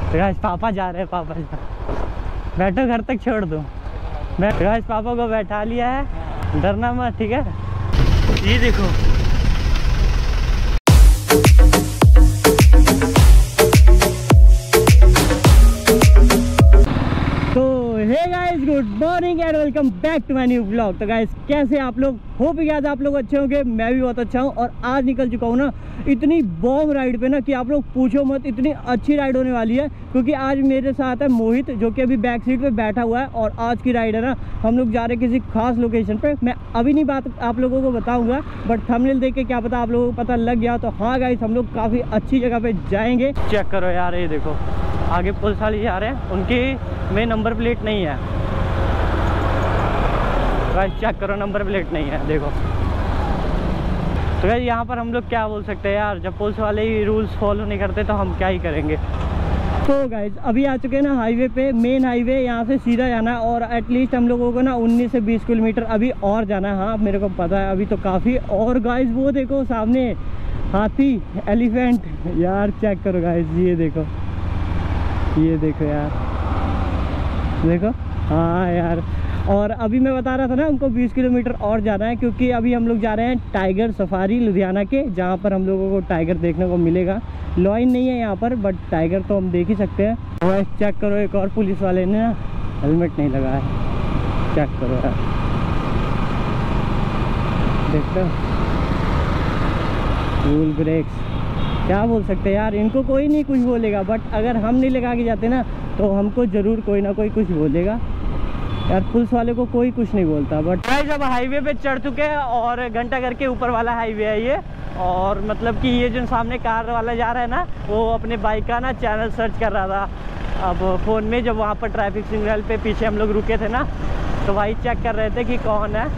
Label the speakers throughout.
Speaker 1: तो गाइस पापा जा रहे हैं, पापा जा, बैठो घर तक छोड़ दो। गाइस पापा को बैठा लिया है, डरना मत, ठीक है। ये देखो hey guys, good morning and welcome back to my new blog. तो गाइस कैसे आप लोग, होप कि आज आप लोग अच्छे होंगे, मैं भी बहुत अच्छा हूँ। और आज निकल चुका हूँ ना इतनी बॉम्ब राइड पे ना कि आप लोग पूछो मत, इतनी अच्छी राइड होने वाली है। क्योंकि आज मेरे साथ है मोहित, जो कि अभी बैक सीट पे बैठा हुआ है। और आज की राइड है ना, हम लोग जा रहे हैं किसी खास लोकेशन पे। मैं अभी नहीं बात आप लोगों को बताऊंगा, बट थंबनेल देख के क्या पता आप लोगों को पता लग गया। तो हाँ गाइस, हम लोग काफ़ी अच्छी जगह पे जाएंगे। चेक करो यार, ये देखो आगे पुलिस वाले जा रहे हैं, उनकी में नंबर प्लेट नहीं है गाइस। चेक करो, नंबर प्लेट नहीं है, देखो। तो गाइस यहाँ पर हम लोग क्या बोल सकते हैं यार, जब पुलिस वाले ही रूल्स फॉलो नहीं करते तो हम क्या ही करेंगे। तो गाइस अभी आ चुके हैं ना हाईवे पे, मेन हाईवे, यहाँ से सीधा जाना है। और एटलीस्ट हम लोगों को ना 19 से 20 किलोमीटर अभी और जाना है। हाँ मेरे को पता है, अभी तो काफ़ी। और गाइस वो देखो सामने हाथी, एलिफेंट, यार चेक करो गाइस, ये देखो, ये देखो यार, देखो। हाँ यार, और अभी मैं बता रहा था ना हमको 20 किलोमीटर और जाना है। क्योंकि अभी हम लोग जा रहे हैं टाइगर सफारी लुधियाना के, जहाँ पर हम लोगों को टाइगर देखने को मिलेगा। लॉइन नहीं है यहाँ पर, बट टाइगर तो हम देख ही सकते हैं। और चेक करो, एक और पुलिस वाले ने ना हेलमेट नहीं लगाया है, चेक करो यार, देख लो, रूल ब्रेक्स। क्या बोल सकते हैं यार, इनको कोई नहीं कुछ बोलेगा, बट अगर हम नहीं लगा के जाते ना तो हमको ज़रूर कोई ना कोई कुछ बोलेगा यार। पुलिस वाले को कोई कुछ नहीं बोलता। बट जब हाईवे पे चढ़ चुके हैं, और घंटा घर के ऊपर वाला हाईवे है ये। और मतलब कि ये जो सामने कार वाला जा रहा है ना, वो अपने बाइक का ना चैनल सर्च कर रहा था अब फ़ोन में। जब वहाँ पर ट्रैफिक सिग्नल पे पीछे हम लोग रुके थे ना, तो भाई चेक कर रहे थे कि कौन है।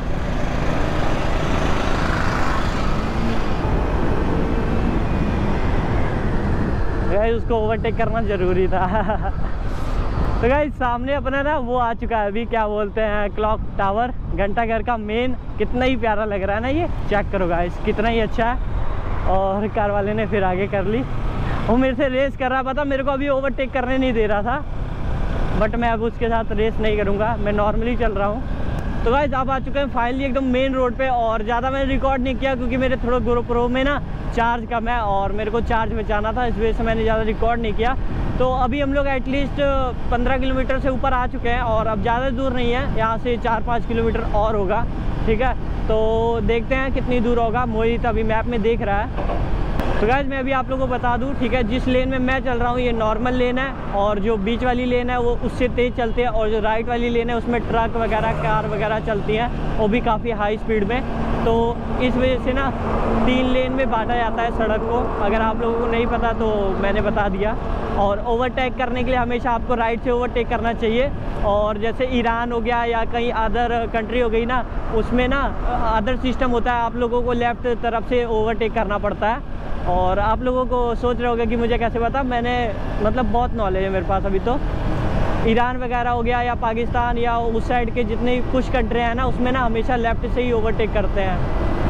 Speaker 1: गाइस उसको ओवरटेक करना ज़रूरी था। तो गाइस सामने अपना ना वो आ चुका है अभी, क्या बोलते हैं, क्लॉक टावर, घंटा घर का मेन। कितना ही प्यारा लग रहा है ना ये, चेक करो गाइस, कितना ही अच्छा है। और कार वाले ने फिर आगे कर ली, वो मेरे से रेस कर रहा, पता मेरे को अभी ओवरटेक करने नहीं दे रहा था। बट मैं अब उसके साथ रेस नहीं करूँगा, मैं नॉर्मली चल रहा हूँ। तो गाइस आप आ चुके हैं फाइनली एकदम मेन रोड पे। और ज़्यादा मैंने रिकॉर्ड नहीं किया क्योंकि मेरे थोड़ा GoPro में ना चार्ज कम है, और मेरे को चार्ज में जाना था, इस वजह से मैंने ज़्यादा रिकॉर्ड नहीं किया। तो अभी हम लोग एटलीस्ट 15 किलोमीटर से ऊपर आ चुके हैं, और अब ज़्यादा दूर नहीं है, यहाँ से 4-5 किलोमीटर और होगा, ठीक है। तो देखते हैं कितनी दूर होगा, मोहित अभी मैप में देख रहा है। तो गाइस मैं अभी आप लोगों को बता दूं, ठीक है, जिस लेन में मैं चल रहा हूँ ये नॉर्मल लेन है, और जो बीच वाली लेन है वो उससे तेज़ चलती है, और जो राइट वाली लेन है उसमें ट्रक वगैरह, कार वगैरह चलती हैं, वो भी काफ़ी हाई स्पीड में। तो इस वजह से ना 3 लेन में बांटा जाता है सड़क को। अगर आप लोगों को नहीं पता तो मैंने बता दिया। और ओवरटेक करने के लिए हमेशा आपको राइट से ओवरटेक करना चाहिए। और जैसे ईरान हो गया या कहीं अदर कंट्री हो गई ना, उसमें ना अदर सिस्टम होता है, आप लोगों को लेफ़्ट तरफ से ओवरटेक करना पड़ता है। और आप लोगों को सोच रहे होगा कि मुझे कैसे पता, मैंने मतलब बहुत नॉलेज है मेरे पास अभी। तो ईरान वगैरह हो गया या पाकिस्तान या उस साइड के जितने कुछ कंट्री हैं ना, उसमें ना हमेशा लेफ़्ट से ही ओवरटेक करते हैं।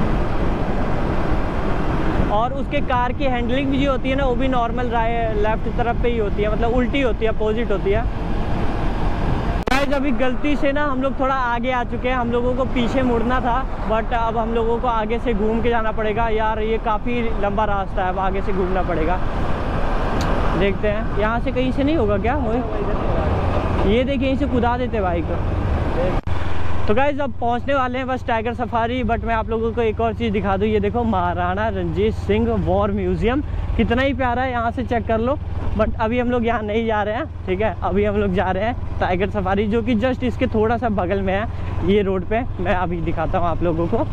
Speaker 1: और उसके कार की हैंडलिंग भी जो होती है ना, वो भी नॉर्मल लेफ़्ट तरफ पे ही होती है, मतलब उल्टी होती है, अपोजिट होती है। अभी गलती से ना हम लोग थोड़ा आगे आ चुके हैं, हम लोगों को पीछे मुड़ना था, बट अब हम लोगों को आगे से घूम के जाना पड़ेगा यार। ये काफ़ी लंबा रास्ता है, अब आगे से घूमना पड़ेगा। देखते हैं, यहाँ से कहीं से नहीं होगा क्या? ये देखिए, यहीं से कुदा देते बाइक। तो गाइस अब पहुँचने वाले हैं बस टाइगर सफारी। बट मैं आप लोगों को एक और चीज़ दिखा दूँ, ये देखो महाराणा रंजीत सिंह वॉर म्यूज़ियम, कितना ही प्यारा है, यहाँ से चेक कर लो। बट अभी हम लोग यहाँ नहीं जा रहे हैं, ठीक है, अभी हम लोग जा रहे हैं टाइगर सफारी, जो कि जस्ट इसके थोड़ा सा बगल में है, ये रोड पे। मैं अभी दिखाता हूँ आप लोगों को,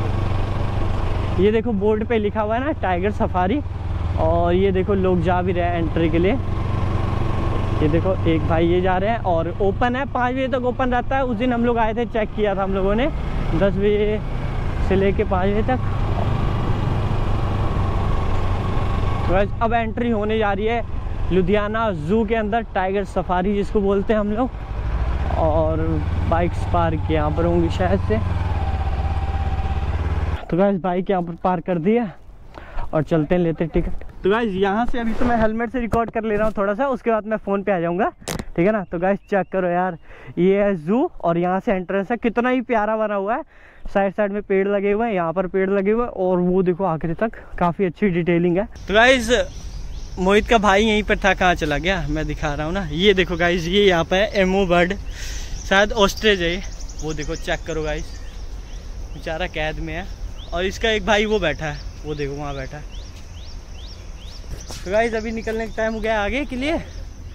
Speaker 1: ये देखो बोर्ड पे लिखा हुआ है ना टाइगर सफारी। और ये देखो लोग जा भी रहे हैं एंट्री के लिए, ये देखो एक भाई ये जा रहे हैं। और ओपन है, 5 बजे तक ओपन रहता है। उस दिन हम लोग आए थे, चेक किया था हम लोगों ने, 10 बजे से लेके 5 बजे तक। तो अब एंट्री होने जा रही है लुधियाना ज़ू के अंदर, टाइगर सफारी जिसको बोलते हैं हम लोग। और बाइक्स पार्क यहाँ पर होंगी शायद से। तो गाइस बाइक यहाँ पर पार्क कर दिया और चलते हैं, लेते टिकट। तो गाइस यहाँ से अभी तो मैं हेलमेट से रिकॉर्ड कर ले रहा हूँ थोड़ा सा, उसके बाद मैं फ़ोन पे आ जाऊँगा, ठीक है ना। तो गाइस चेक करो यार, ये है जू और यहाँ से एंट्रेंस है, कितना ही प्यारा बना हुआ है। साइड साइड में पेड़ लगे हुए हैं, यहाँ पर पेड़ लगे हुए हैं और वो देखो आखिरी तक काफ़ी अच्छी डिटेलिंग है। तो गाइस मोहित का भाई यहीं पर था, कहाँ चला गया मैं दिखा रहा हूँ ना। ये देखो गाइस, ये यहाँ पे एमो बर्ड, शायद ऑस्ट्रिच है, वो देखो चेक करो गाइस, बेचारा कैद में है। और इसका एक भाई वो बैठा है, वो देखो वहाँ बैठा है। तो गाइस अभी निकलने का टाइम हो गया आगे के लिए।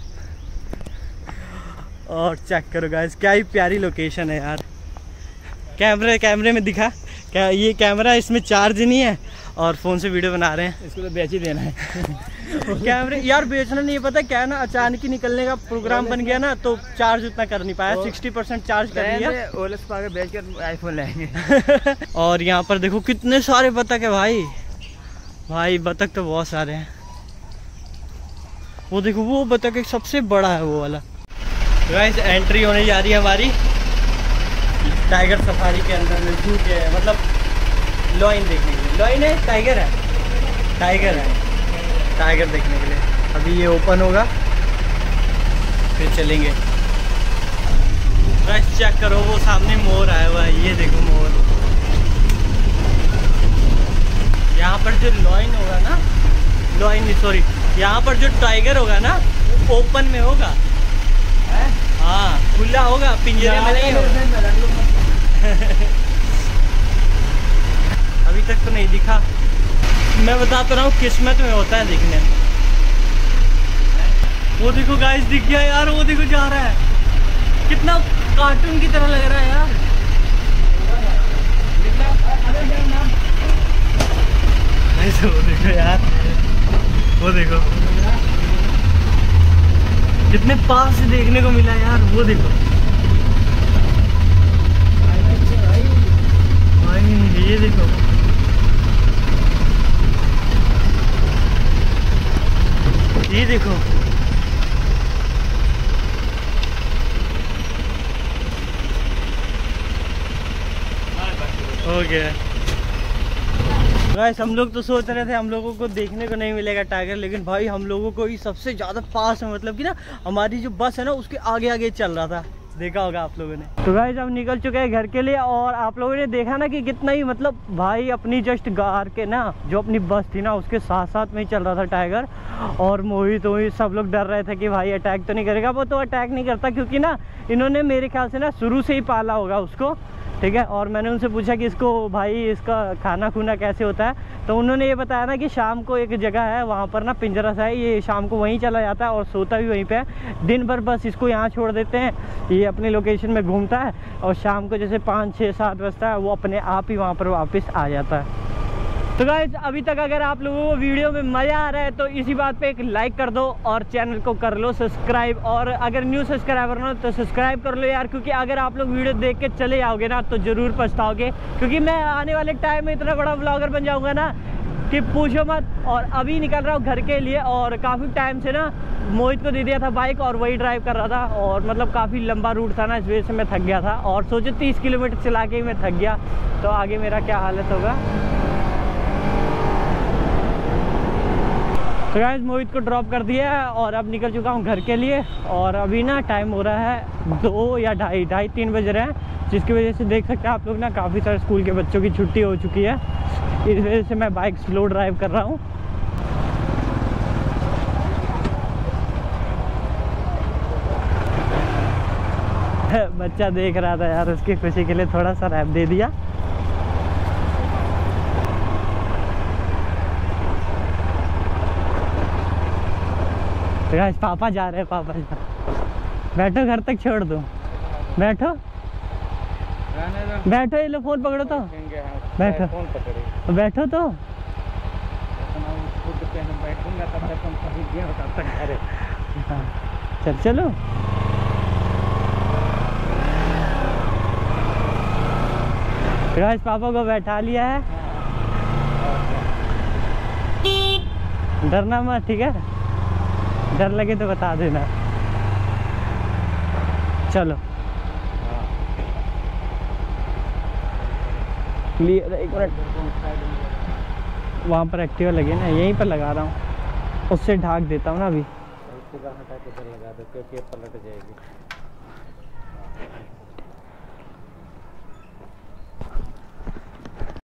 Speaker 1: और चेक करो गाइस, क्या ही प्यारी लोकेशन है यार। कैमरे में दिखा क्या, ये कैमरा इसमें चार्ज नहीं है और फ़ोन से वीडियो बना रहे हैं, इसको तो बेच ही देना है। कैमरे यार बेचना नहीं, पता क्या है ना, अचानक ही निकलने का प्रोग्राम बन गया ना, तो चार्ज उतना कर नहीं पाया, 60% चार्ज कर लिया, ओएलएक्स पर आगे बेच कर आईफोन लेंगे। और यहाँ पर देखो कितने सारे बतख है भाई बतख तो बहुत सारे हैं। वो देखो वो बतख एक सबसे बड़ा है वो वाला। गाइस एंट्री होने जा रही है हमारी टाइगर सफारी के अंदर में, जू के मतलब लॉइन देखने के लिए। लॉइन है टाइगर है टाइगर देखने के लिए। अभी ये ओपन होगा फिर चलेंगे। गाइस चेक करो, वो सामने मोर आया हुआ है, ये देखो मोर। यहाँ पर जो लॉइन होगा ना, लॉइन नहीं सॉरी, यहाँ पर जो टाइगर होगा ना वो ओपन में होगा, हाँ खुला होगा, पिंजरे में नहीं होगा। अभी तक तो नहीं दिखा, मैं बताता रहा हूँ, किस्मत में होता है दिखने। वो देखो गाइस दिख गया यार, वो देखो जा रहा है, कितना कार्टून की तरह लग रहा है यार। वो देखो यार, वो देखो कितने पास से देखने को मिला यार, वो देखो भाई, ये देखो ये देखो हो गया। गाइस हम लोग तो सोच रहे थे हम लोगों को देखने को नहीं मिलेगा टाइगर, लेकिन भाई हम लोगों को ही सबसे ज़्यादा पास है, मतलब कि ना हमारी जो बस है ना उसके आगे आगे चल रहा था, देखा होगा आप लोगों ने। तो गाइस हम निकल चुके हैं घर के लिए और आप लोगों ने देखा ना कि कितना ही मतलब भाई अपनी जस्ट गार के ना जो अपनी बस थी ना उसके साथ साथ में ही चल रहा था टाइगर। और मोहित सब लोग डर रहे थे कि भाई अटैक तो नहीं करेगा, वो तो अटैक नहीं करता क्योंकि ना इन्होंने मेरे ख्याल से ना शुरू से ही पाला होगा उसको, ठीक है। और मैंने उनसे पूछा कि इसको भाई इसका खाना खुना कैसे होता है, तो उन्होंने ये बताया ना कि शाम को एक जगह है वहाँ पर ना पिंजरा सा है, ये शाम को वहीं चला जाता है और सोता भी वहीं पे है। दिन भर बस इसको यहाँ छोड़ देते हैं, ये अपनी लोकेशन में घूमता है और शाम को जैसे 5, 6, 7 बजता है वो अपने आप ही वहाँ पर वापस आ जाता है। तो गाइस अभी तक अगर आप लोगों को वीडियो में मज़ा आ रहा है तो इसी बात पे एक लाइक कर दो और चैनल को कर लो सब्सक्राइब, और अगर न्यू सब्सक्राइबर हो तो सब्सक्राइब कर लो यार, क्योंकि अगर आप लोग वीडियो देख के चले जाओगे ना तो ज़रूर पछताओगे, क्योंकि मैं आने वाले टाइम में इतना बड़ा ब्लॉगर बन जाऊँगा ना कि पूछो मत। और अभी निकल रहा हूँ घर के लिए और काफ़ी टाइम से ना मोहित को दे दिया था बाइक और वही ड्राइव कर रहा था, और मतलब काफ़ी लंबा रूट था ना, इस वजह से मैं थक गया था और सोचो 30 किलोमीटर चला के ही मैं थक गया, तो आगे मेरा क्या हालत होगा। तो गाइस मोहित को ड्रॉप कर दिया है और अब निकल चुका हूँ घर के लिए, और अभी ना टाइम हो रहा है 2 या 2:30, 3 बज रहे हैं, जिसकी वजह से देख सकते हैं आप लोग ना काफ़ी सारे स्कूल के बच्चों की छुट्टी हो चुकी है, इस वजह से मैं बाइक स्लो ड्राइव कर रहा हूँ। बच्चा देख रहा था यार, उसकी खुशी के लिए थोड़ा सा रैप दे दिया। तो गाइस पापा जा रहे हैं, पापा जा, बैठो घर तक छोड़ दो, बैठो बैठो, ये लो फोन पकड़ो तो बैठो बैठो तो चल चलो। तो गाइस पापा को बैठा लिया है, डरना मत, ठीक है, डर लगे तो बता देना। चलो क्लियर, एक मिनट, वहाँ पर एक्टिवा लगे ना, यहीं पर लगा रहा हूँ। उससे ढाक देता हूँ ना अभी।
Speaker 2: पूरा हटा के इधर लगा दो क्योंकि ये पलट जाएगी।